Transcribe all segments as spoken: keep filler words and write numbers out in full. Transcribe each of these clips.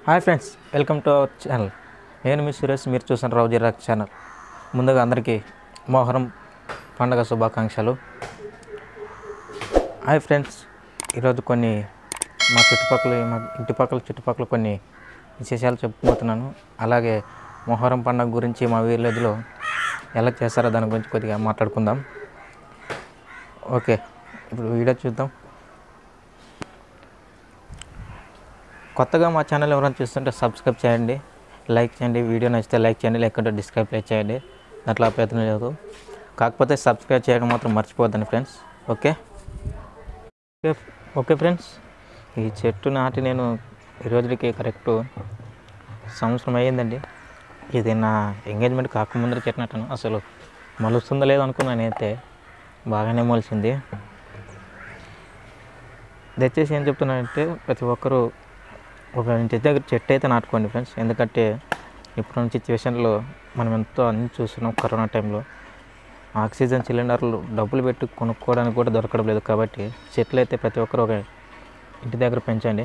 Hi friends, welcome to our channel. నేను మీ సురేష్. మీరు చూసిన రావు జిరాక్ ఛానల్. ముందుగా అందరికీ మొహరం పండుగ శుభాకాంక్షలు. హాయ్ ఫ్రెండ్స్, ఈరోజు కొన్ని మా చుట్టుపక్కల మా ఇంటి పక్కల చుట్టుపక్కల కొన్ని విశేషాలు చెప్పుకోబోతున్నాను. అలాగే మొహరం పండుగ గురించి మా విలేజ్లో ఎలా చేస్తారో దాని గురించి కొద్దిగా మాట్లాడుకుందాం. ఓకే, ఇప్పుడు వీడియో చూద్దాం. కొత్తగా మా ఛానల్ ఎవరైనా చూస్తుంటే సబ్స్క్రైబ్ చేయండి, లైక్ చేయండి. వీడియో నచ్చితే లైక్ చేయండి, లేకుంటే డిస్క్రైబ్ చేయండి. అట్లా ప్రయత్నం లేదు, కాకపోతే సబ్స్క్రైబ్ చేయడం మాత్రం మర్చిపోద్దండి ఫ్రెండ్స్. ఓకే ఓకే ఫ్రెండ్స్, ఈ చెట్టు నాటి నేను ఈ రోజుకి కరెక్ట్ సంవత్సరం అయ్యిందండి. ఇది నా ఎంగేజ్మెంట్ కాకముందర చెట్టు నాటాను. అసలు మొలుస్తుందో లేదో అనుకున్నాను, అయితే బాగానే మొలిచింది. దయచేసి ఏం చెప్తున్నానంటే, ప్రతి ఒక్కరూ ఒక ఇంటి దగ్గర చెట్టు అయితే నాటుకోండి ఫ్రెండ్స్. ఎందుకంటే ఇప్పుడున్న సిచ్యువేషన్లో మనం ఎంతో అన్ని చూస్తున్నాం. కరోనా టైంలో ఆక్సిజన్ సిలిండర్లు డబ్బులు పెట్టి కొనుక్కోవడానికి కూడా దొరకడం లేదు. కాబట్టి చెట్లు అయితే ప్రతి ఒక్కరు ఒక ఇంటి దగ్గర పెంచండి.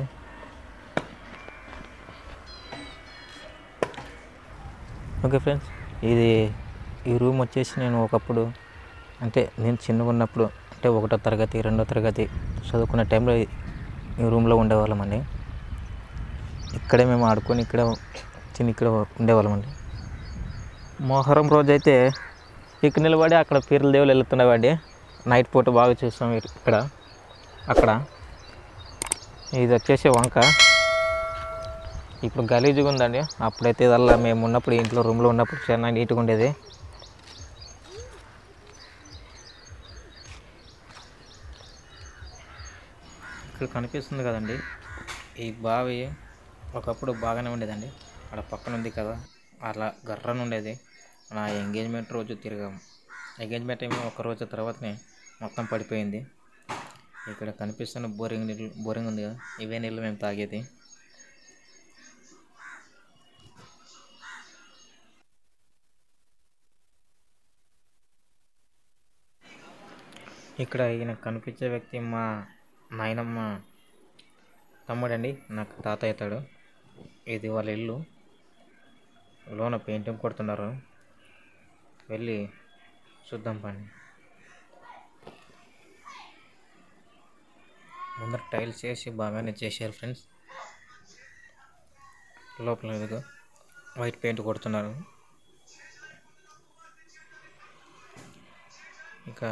ఓకే ఫ్రెండ్స్, ఇది ఈ రూమ్ వచ్చేసి నేను ఒకప్పుడు అంటే నేను చిన్నగా ఉన్నప్పుడు అంటే ఒకటో తరగతి రెండో తరగతి చదువుకునే టైంలో ఈ రూమ్లో ఉండేవాళ్ళమండి. ఇక్కడే మేము ఆడుకొని ఇక్కడ చిన్న ఇక్కడ ఉండేవాళ్ళమండి. మొహరం రోజు అయితే ఇక్కడ నిలబడి అక్కడ పీర్ల దేవులు వెళ్తుండేవాడి. నైట్ పూట బాగా చూస్తాం. ఇక్కడ అక్కడ ఇది వచ్చేసి వంక. ఇప్పుడు గలీజుగా ఉందండి. అప్పుడైతే ఇదల్లా మేము ఉన్నప్పుడు ఇంట్లో రూమ్లో ఉన్నప్పుడు చాలా నీట్గా ఉండేది. ఇక్కడ కనిపిస్తుంది కదండి, ఈ బావి ఒకప్పుడు బాగానే ఉండేదండి. అక్కడ పక్కన ఉంది కదా, అలా గర్రను ఉండేది. నా ఎంగేజ్మెంట్ రోజు తిరిగాము. ఎంగేజ్మెంట్ ఏమో ఒక రోజు తర్వాతనే మొత్తం పడిపోయింది. ఇక్కడ కనిపిస్తున్న బోరింగ్ నీళ్ళు బోరింగ్ ఉంది కదా, ఇవే నీళ్ళు మేము తాగేది. ఇక్కడ ఈయన కనిపించే వ్యక్తి మా నాయనమ్మ తమ్ముడండి, నాకు తాత అవుతాడు. ఇది వాళ్ళ ఇల్లు. లోన పెయింటింగ్ కొడుతున్నారు, వెళ్ళి చూద్దాం పని. ముందర టైల్స్ వేసి బాగానే చేశారు ఫ్రెండ్స్. లోపల ఏదో వైట్ పెయింట్ కొడుతున్నారు. ఇంకా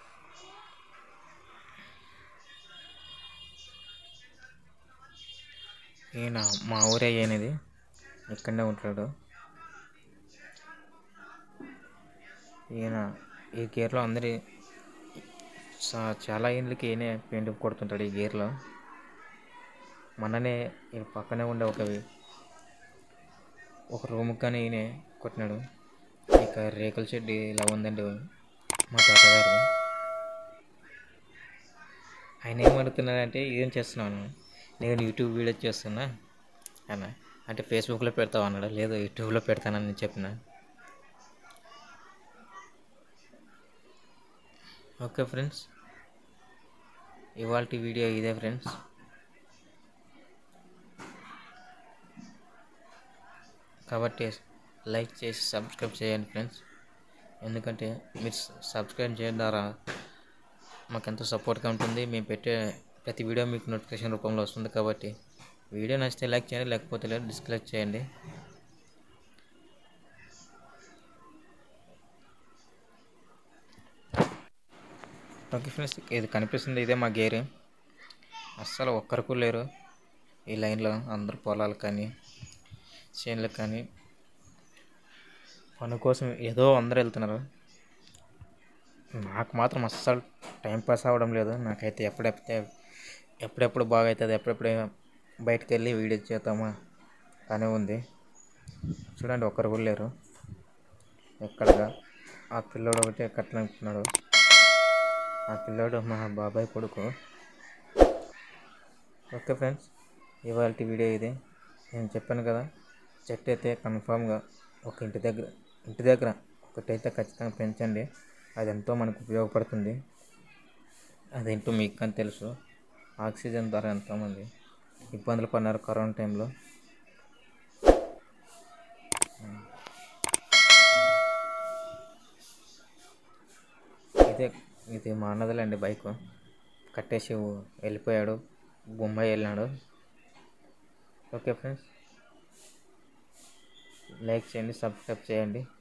ఈయన మా ఊరే అయినది, ఇక్కడనే ఉంటాడు. ఈయన ఈ గేర్లో అందరి చాలా ఇండ్లకి ఈయనే పెయింట్ కొడుతుంటాడు. ఈ గేర్లో మొన్ననే ఈ పక్కనే ఉండే ఒక ఒక రూమ్కి కానీ ఈయనే కొట్టినాడు. ఇక రేకుల షెడ్ ఇలా ఉందండి మా తాతగారు. ఆయన ఏమడుగుతున్నాడంటే, ఏం చేస్తున్నాను నేను యూట్యూబ్ వీడియో చేస్తున్నా అన్న అంటే ఫేస్బుక్లో పెడతావు అన్నాడు. లేదు, యూట్యూబ్లో పెడతానని చెప్పిన. ఓకే ఫ్రెండ్స్, ఇవాల్టి వీడియో ఇదే ఫ్రెండ్స్. కాబట్టి లైక్ చేసి సబ్స్క్రైబ్ చేయండి ఫ్రెండ్స్. ఎందుకంటే మీరు సబ్స్క్రైబ్ చేయడం ద్వారా మాకు ఎంతో సపోర్ట్గా ఉంటుంది. మేము పెట్టే ప్రతి వీడియో మీకు నోటిఫికేషన్ రూపంలో వస్తుంది. కాబట్టి వీడియో నచ్చితే లైక్ చేయండి, లేకపోతే లేదు డిస్లైక్ చేయండి. ఓకే ఫ్రెండ్స్, ఇది కనిపిస్తుంది, ఇదే మా గేరు. అస్సలు ఒక్కరికి లేరు ఈ లైన్లో. అందరు పొలాలు కానీ చేనులకు కానీ పని కోసం ఏదో అందరూ వెళ్తున్నారు. నాకు మాత్రం అస్సలు టైంపాస్ అవ్వడం లేదు. నాకైతే ఎప్పుడెప్పుడే ఎప్పుడెప్పుడు బాగా అవుతుంది, ఎప్పుడెప్పుడే బయటకు వెళ్ళి వీడియో చేద్దామా అని ఉంది. చూడండి, ఒక్కరు కూడా లేరు. ఎక్కడగా ఆ పిల్లోడు ఒకటి కట్టనుకున్నాడు. ఆ పిల్లోడు మా బాబాయ్ కొడుకు. ఓకే ఫ్రెండ్స్, ఇవాళ వీడియో ఇది. నేను చెప్పాను కదా, చెట్టు అయితే కన్ఫామ్గా ఒక ఇంటి దగ్గర ఇంటి దగ్గర ఒకటైతే ఖచ్చితంగా పెంచండి. అది ఎంతో మనకు ఉపయోగపడుతుంది. అదేంటో మీకు అని తెలుసు. ఆక్సిజన్ ద్వారా ఎంతోమంది ఇబ్బందులు పడినారు కరోనా టైంలో. ఇదే ఇది మా అన్నదిలేండి బైక్ కట్టేసి వెళ్ళిపోయాడు, బొంబాయి వెళ్ళినాడు. ఓకే ఫ్రెండ్స్, లైక్ చేయండి, సబ్స్క్రైబ్ చేయండి.